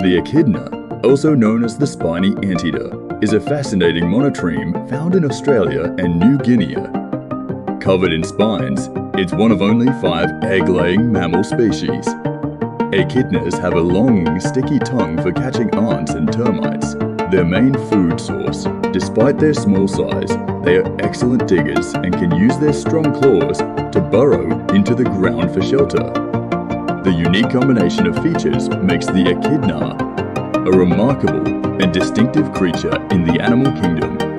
The echidna, also known as the spiny anteater, is a fascinating monotreme found in Australia and New Guinea. Covered in spines, it's one of only 5 egg-laying mammal species. Echidnas have a long, sticky tongue for catching ants and termites, their main food source. Despite their small size, they are excellent diggers and can use their strong claws to burrow into the ground for shelter. The unique combination of features makes the echidna a remarkable and distinctive creature in the animal kingdom.